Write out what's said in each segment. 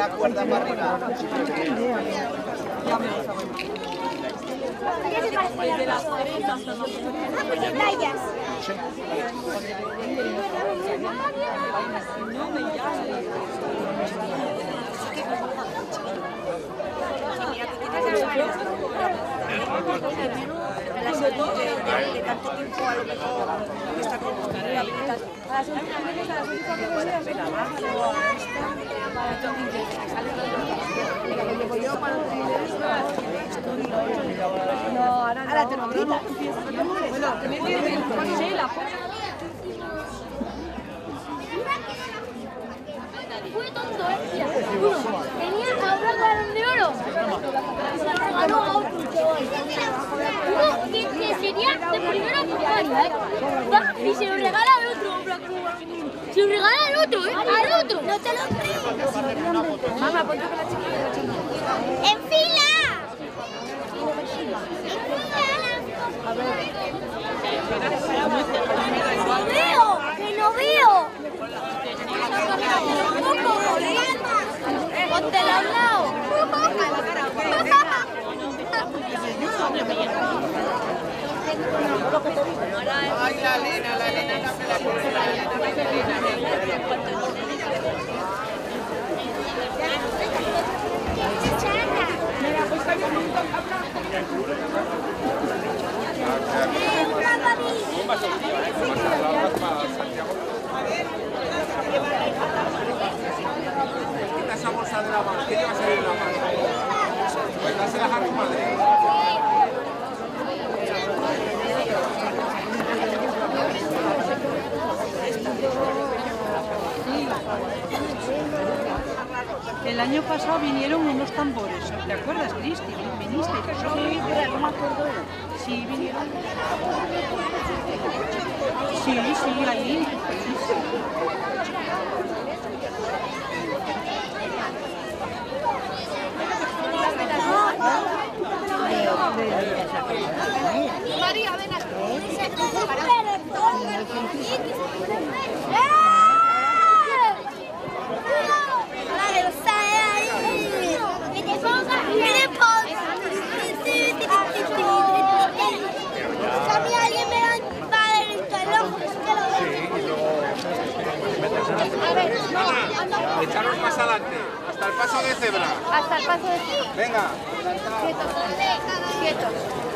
la cuerda para arriba. De tanto tiempo a lo mejor está con rehabilitación. Ahora te lo gritas. Fue tonto, Uno tenía ahora balón de oro. Se lo regaló a otro chaval. Uno que sería de primera primaria, va y se lo regala al otro. Se lo regala al otro, al otro. No te lo crees. Mamá, ponte con la chiquilla. ¡En fila! ¡En fila! ¡No veo! ¡Que no veo! ¡Póntela a un lado! Ay, la Elena no me la pone esa bolsa de la mano, ¿qué te va a salir de la mano? Pues dáselas a tu madre. El año pasado vinieron unos tambores, ¿te acuerdas, Cristi? ¿Viniste? Sí, pero no me acuerdo. Sí, vinieron. Sí, ahí. María, ven aquí. Echaros más adelante, hasta el paso de cebra. Hasta el paso de cebra. Venga. Quietos.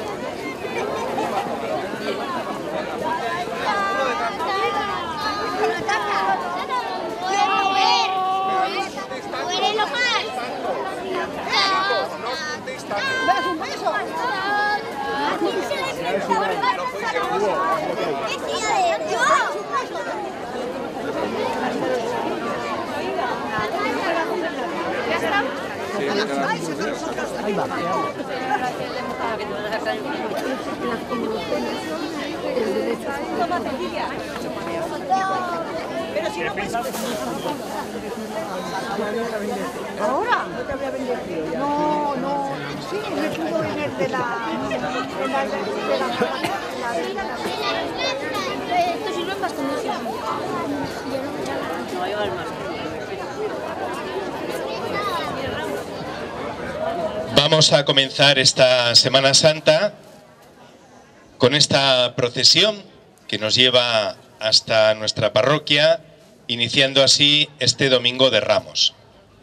¿Das un beso? Ahí va. ¿Ahora? No. Sí, me pudo venir de la... Esto sirve bastante. No hay más. Vamos a comenzar esta Semana Santa con esta procesión que nos lleva hasta nuestra parroquia, iniciando así este Domingo de Ramos.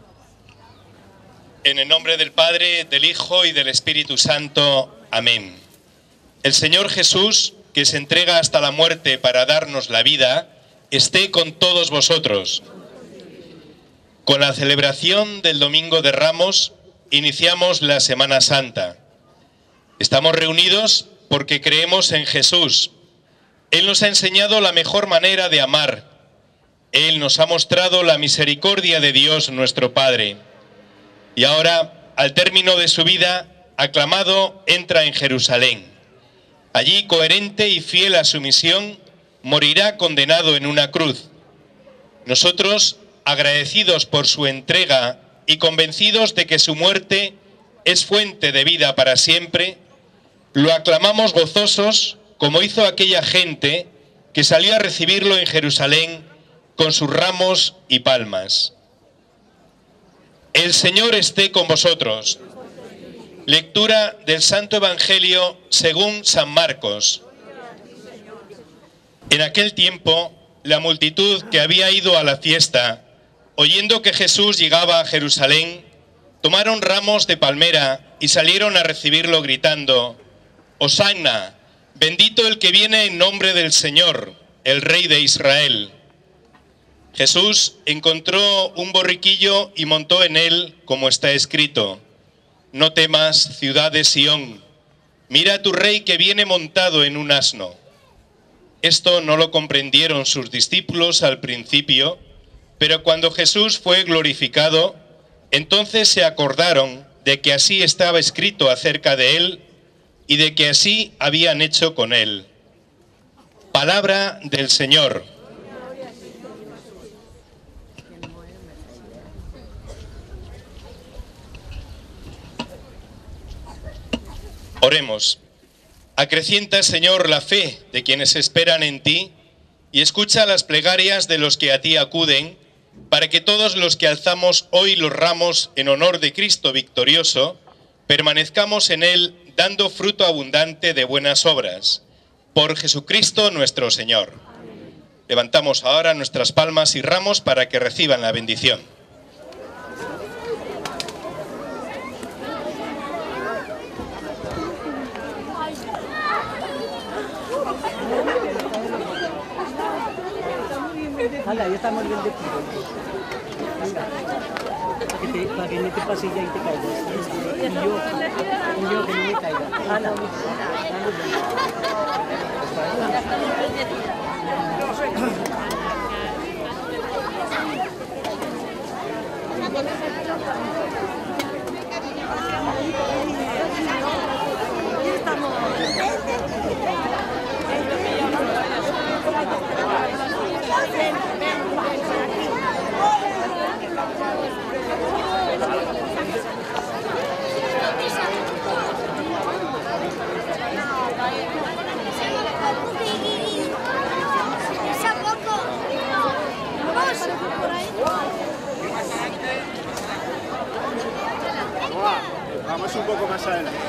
En el nombre del Padre, del Hijo y del Espíritu Santo. Amén. El Señor Jesús, que se entrega hasta la muerte para darnos la vida, esté con todos vosotros. Con la celebración del Domingo de Ramos, iniciamos la Semana Santa. Estamos reunidos porque creemos en Jesús. Él nos ha enseñado la mejor manera de amar. Él nos ha mostrado la misericordia de Dios nuestro Padre. Y ahora, al término de su vida, aclamado, entra en Jerusalén. Allí, coherente y fiel a su misión, morirá condenado en una cruz. Nosotros, agradecidos por su entrega y convencidos de que su muerte es fuente de vida para siempre, lo aclamamos gozosos, como hizo aquella gente que salió a recibirlo en Jerusalén con sus ramos y palmas. Él El Señor esté con vosotros. Lectura del Santo Evangelio según San Marcos. En aquel tiempo, la multitud que había ido a la fiesta, oyendo que Jesús llegaba a Jerusalén, tomaron ramos de palmera y salieron a recibirlo gritando: «Hosanna, bendito el que viene en nombre del Señor, el Rey de Israel». Jesús encontró un borriquillo y montó en él, como está escrito: «No temas, ciudad de Sión, mira a tu rey que viene montado en un asno». Esto no lo comprendieron sus discípulos al principio, pero cuando Jesús fue glorificado, entonces se acordaron de que así estaba escrito acerca de él y de que así habían hecho con él. Palabra del Señor. Oremos. Acrecienta, Señor, la fe de quienes esperan en ti y escucha las plegarias de los que a ti acuden, para que todos los que alzamos hoy los ramos en honor de Cristo victorioso, permanezcamos en él dando fruto abundante de buenas obras. Por Jesucristo nuestro Señor. Levantamos ahora nuestras palmas y ramos para que reciban la bendición. Hala, ya estamos bien de tiro. Para que no te pase ya y te caigas. Y yo que no me caiga. Hala, Vamos un poco más adelante.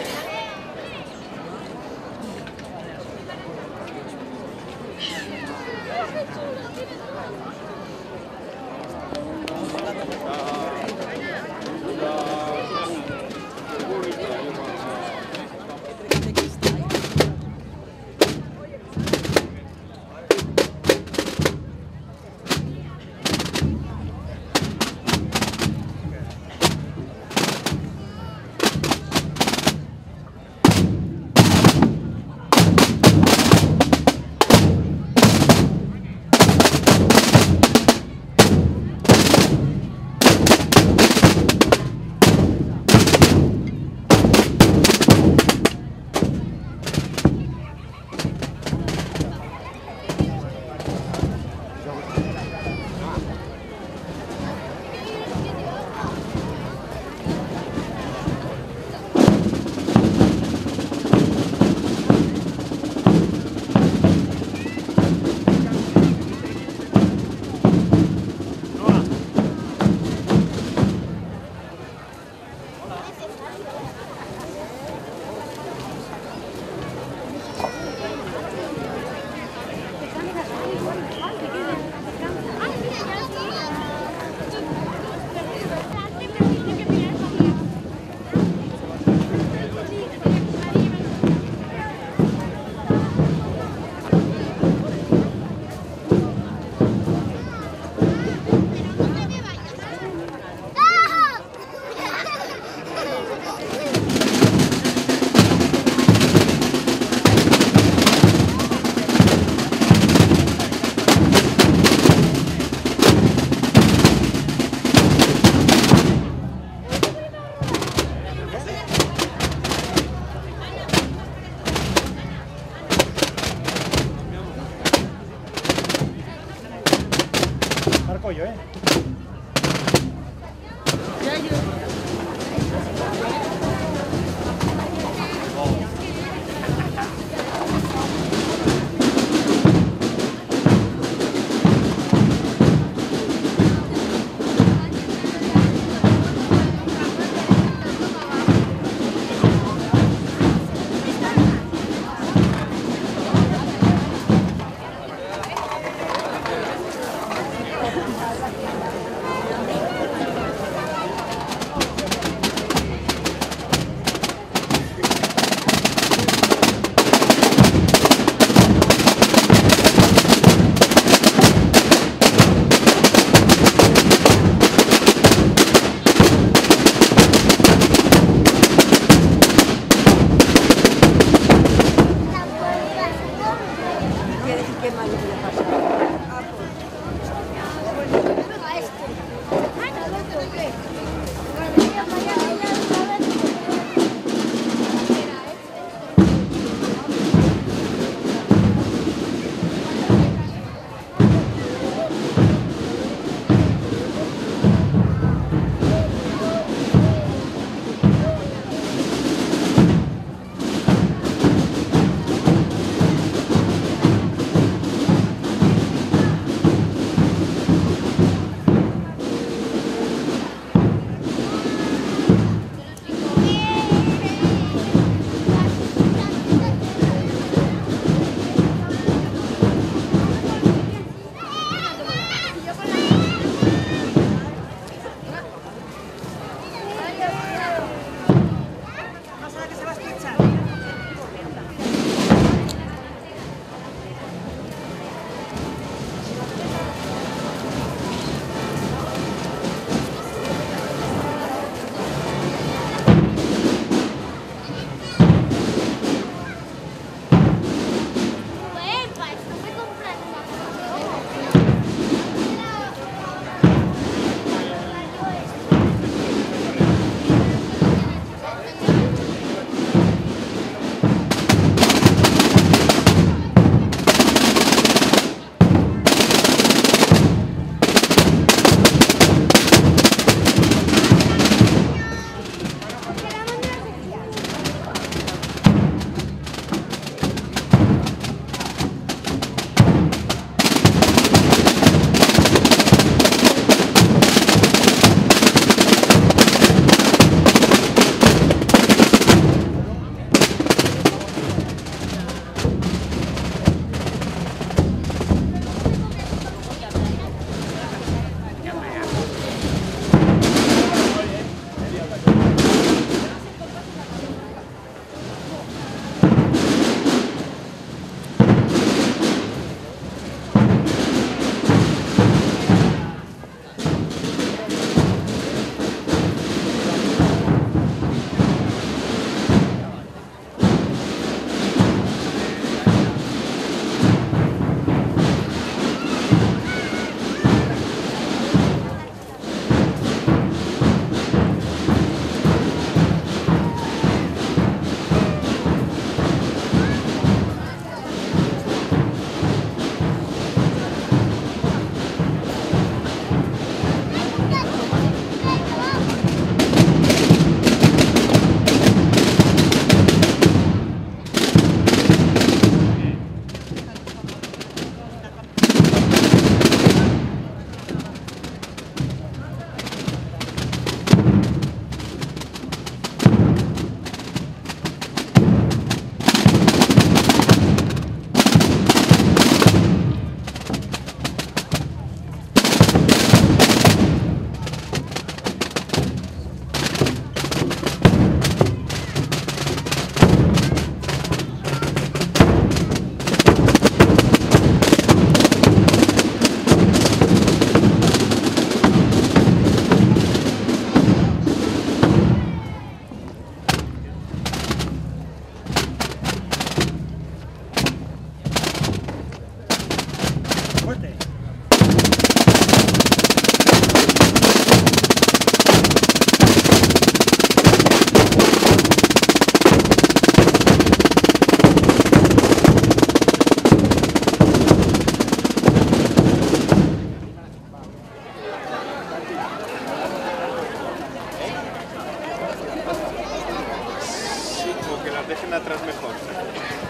dejen atrás mejor.